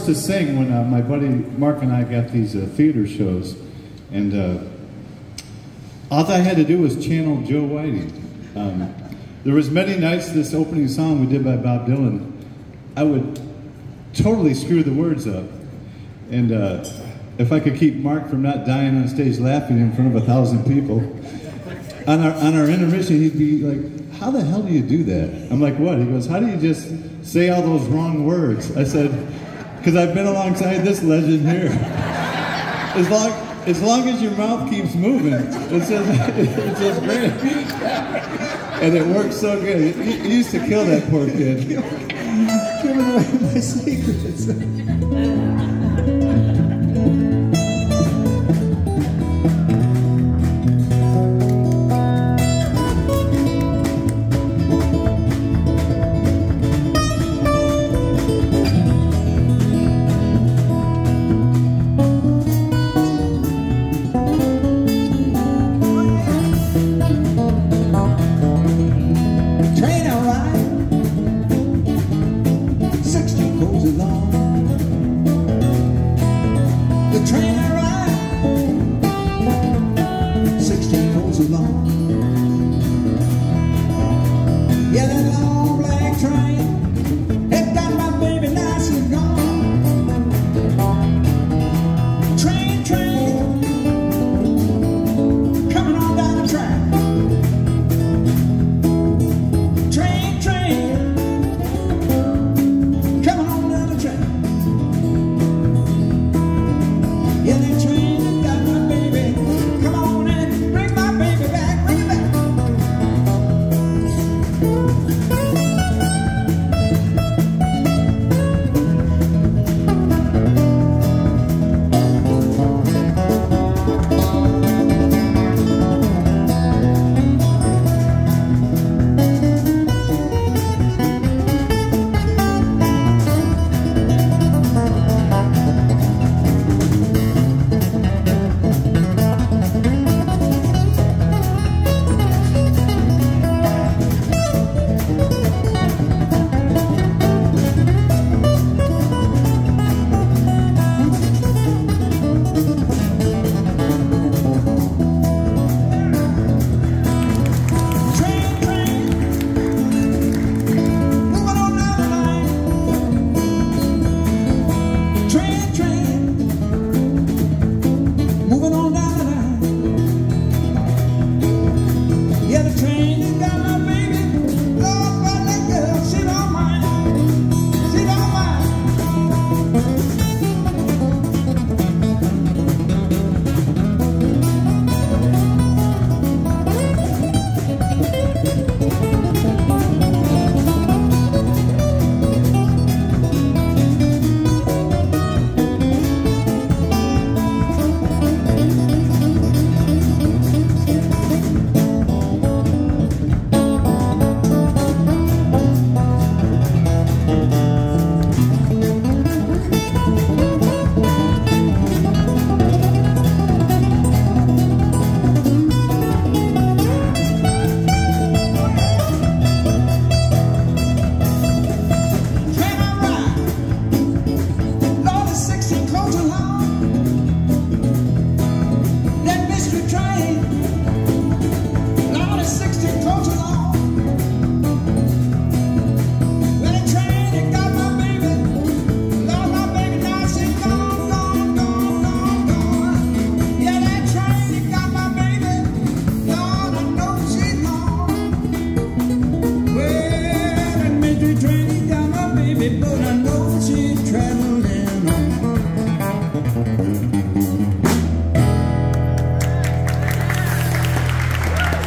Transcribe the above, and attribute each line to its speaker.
Speaker 1: to sing when my buddy Mark and I got these theater shows, and all I had to do was channel Joe Whiting. There was many nights this opening song we did by Bob Dylan, I would totally screw the words up, and if I could keep Mark from not dying on stage laughing in front of 1,000 people, on our intermission he'd be like, "How the hell do you do that?" I'm like, "What?" He goes, "How do you just say all those wrong words?" I said, "Because I've been alongside this legend here. As long as your mouth keeps moving, it's just great." And it works so good. He used to kill that poor kid. Giving away my secrets.
Speaker 2: The train